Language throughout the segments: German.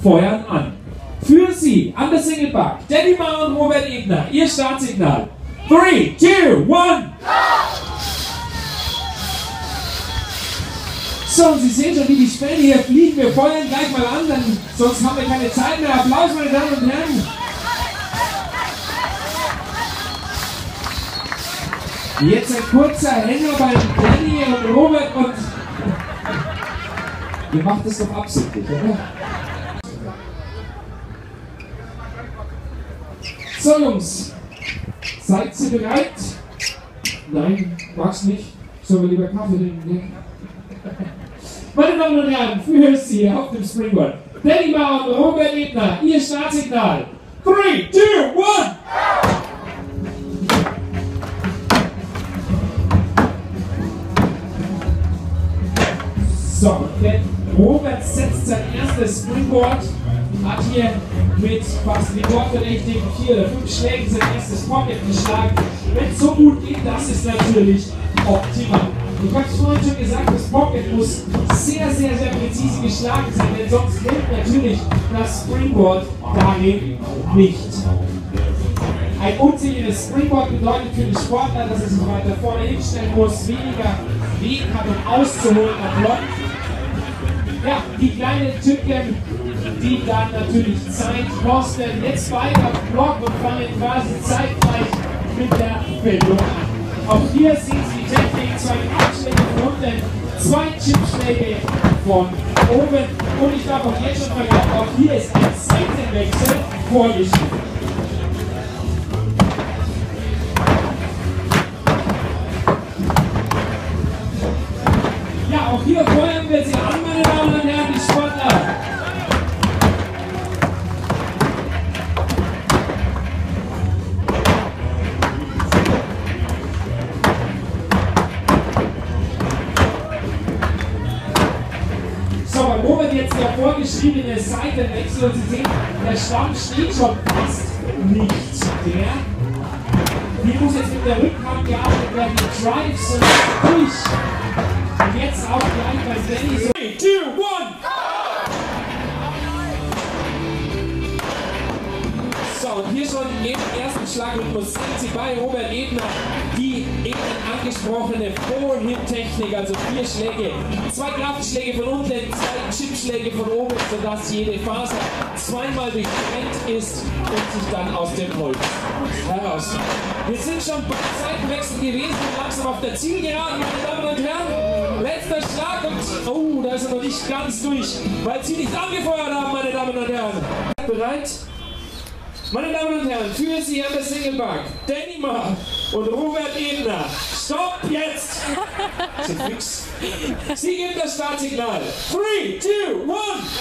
feuern an. Für Sie an der Singleback, Danny Marr und Robert Ebner, Ihr Startsignal. 3, 2, 1, go! So, und Sie sehen schon, wie die Späne hier fliegen. Wir feuern gleich mal an, denn sonst haben wir keine Zeit mehr. Applaus, meine Damen und Herren. Jetzt ein kurzer Hänger bei Danny und Robert und... Ihr macht es doch absichtlich, oder? So, Jungs. Seid ihr bereit? Nein, magst nicht. Sollen wir lieber Kaffee trinken? Meine Damen und Herren, für Sie auf dem Springboard. Danny Marr und Robert Ebner, Ihr Startsignal. 3, 2, 1! So, denn Robert setzt sein erstes Springboard, hat hier mit fast rekordverdächtigen 4 oder 5 Schlägen sein erstes Pocket geschlagen. Wenn es so gut geht, das ist natürlich optimal. Ich habe es vorhin schon gesagt, das Pocket muss sehr, sehr, sehr präzise geschlagen sein, denn sonst hilft natürlich das Springboard darin nicht. Ein unsicheres Springboard bedeutet für die Sportler, dass er sich weiter vorne hinstellen muss, weniger Weg hat, um auszuholen am Block. Ja, die kleinen Tücken, die dann natürlich Zeit kosten. Jetzt beide auf dem Block und fangen quasi zeitgleich mit der Bildung an. Auch hier sehen Sie die Technik, 2 Abschläge von unten, 2 Chipschläge von oben. Und ich darf auch jetzt schon verraten, auch hier ist ein Seitenwechsel vorgeschrieben. Ja, auch hier feuern wir sie an, meine Damen und Herren, die Sportler. So, bei Robert jetzt der vorgeschriebene Seitenwechsel und Sie sehen, der Stamm steht schon fast nicht. Hier muss jetzt mit der Rückhand gearbeitet werden, die Drives und durch. Und jetzt auch gleich bei Danny. 3, 2, 1, so, und hier schon im ersten Schlagrhythmus sehen Sie bei Robert Ebner die eben angesprochene Four-Hit-Technik, also 4 Schläge, 2 Kraftschläge von unten, 2 Chipschläge von oben, sodass jede Faser zweimal durchtrennt ist und sich dann aus dem Holz heraus. Wir sind schon beim Seitenwechsel gewesen, langsam auf der Zielgeraden, meine Damen und Herren. Letzter Schlag und, oh, da ist er noch nicht ganz durch, weil Sie nicht angefeuert haben, meine Damen und Herren. Bereit? Meine Damen und Herren, für Sie an der Singleback, Danny Marr und Robert Ebner. Stopp jetzt! Sind fix. Sie geben das Startsignal. 3, 2, 1!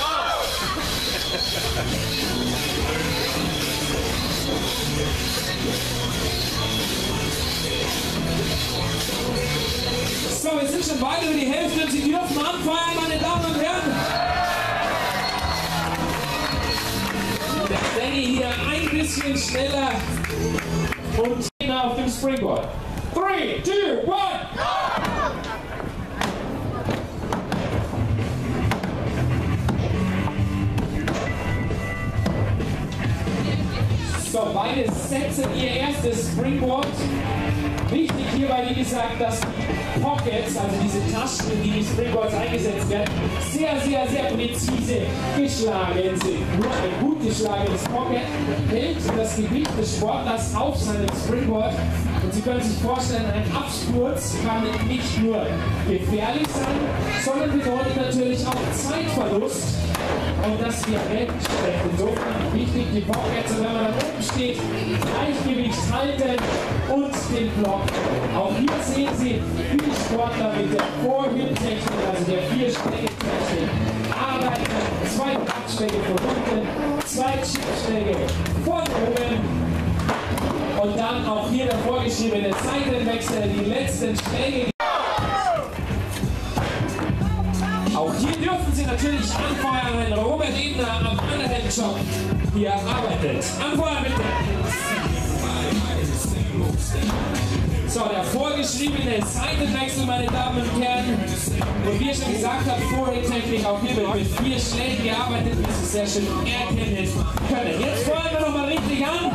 So, wir sind schon weit über die Hälfte und Sie dürfen anfeuern, meine Damen und Herren. Der Danny hier ein bisschen schneller und auf dem Springboard. 3, 2, 1! So, beide setzen ihr erstes Springboard. Wichtig hierbei, wie gesagt, dass die Pockets, also diese Taschen, in die die Springboards eingesetzt werden, sehr, sehr, sehr präzise geschlagen sind. Nur ein gut geschlagenes Pocket hält das Gewicht des Sportlers auf seinem Springboard. Und Sie können sich vorstellen, ein Absturz kann nicht nur gefährlich sein, sondern bedeutet natürlich auch Zeitverlust. Und das wird entsprechend. Insofern wichtig, die Pockets, wenn man da oben steht, Gleichgewicht halten und den Block. Auch hier sehen Sie, wie die Sportler mit der Four-Hit-Technik, also der 4-Schläge-Technik, arbeiten. 2 Abschläge von unten, 2 Chipschläge von oben. Und dann auch hier der vorgeschriebene Seitenwechsel, die letzten Schläge. Auch hier dürfen Sie natürlich anfeuern, wenn Robert Ebner am anderen Job hier arbeitet. Anfeuern bitte! So, der vorgeschriebene Seitenwechsel, meine Damen und Herren. Und wie ich schon gesagt habe, Vorhand-Technik auch hier mit 4 Schlägen gearbeitet, wie Sie sehr schön erkennen können. Jetzt feuern wir nochmal richtig an.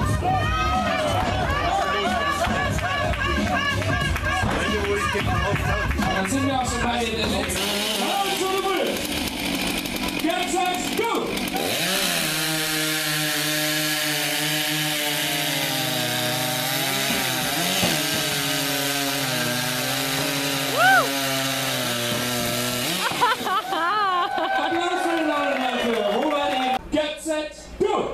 Dann sind wir auch schon bei den letzten. Get set, go! Get set, go!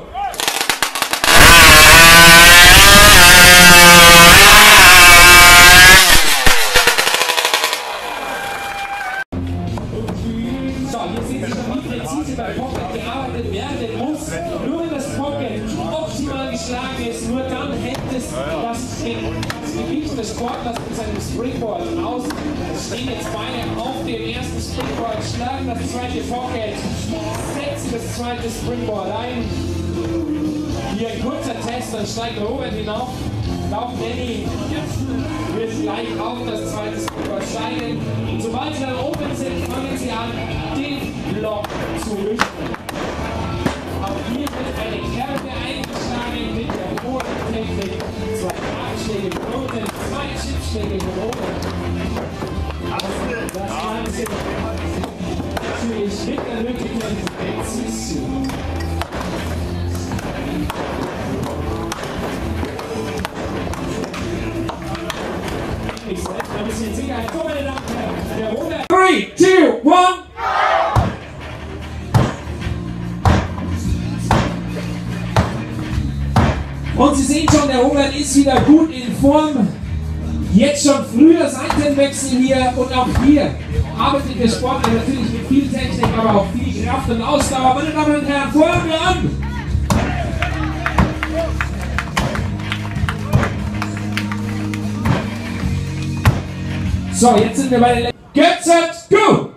So, hier sehen Sie schon, wie präzise bei Pocket gearbeitet werden muss. Nur wenn das Pocket optimal geschlagen ist, nur dann hält es das Gewicht des Sportlers mit seinem Springboard raus. Es stehen jetzt beide auf dem ersten Springboard, schlagen das zweite Pocket, setzen das zweite Springboard ein. Hier ein kurzer Test, dann steigt Robert hinauf. Auch Danny wird gleich auf das zweite Springboard steigen. Und sobald sie dann oben sind, fangen sie an, den Block zu richten. Auch hier wird eine Kerbe eingeschlagen mit der hohen Technik. 2 Abschläge von unten, 2 Chipschläge von oben. Das Ganze natürlich mit der nötigen Präzision. Ich setze ein bisschen Sicherheit. So, meine Damen und Herren, der Robert. 3, 2, 1. Und Sie sehen schon, der Robert ist wieder gut in Form. Jetzt schon früher Seitenwechsel hier und auch hier arbeitet der Sportler natürlich mit viel Technik, aber auch viel Kraft und Ausdauer. Meine Damen und Herren, feuern wir an! So, jetzt sind wir bei den Get set, go!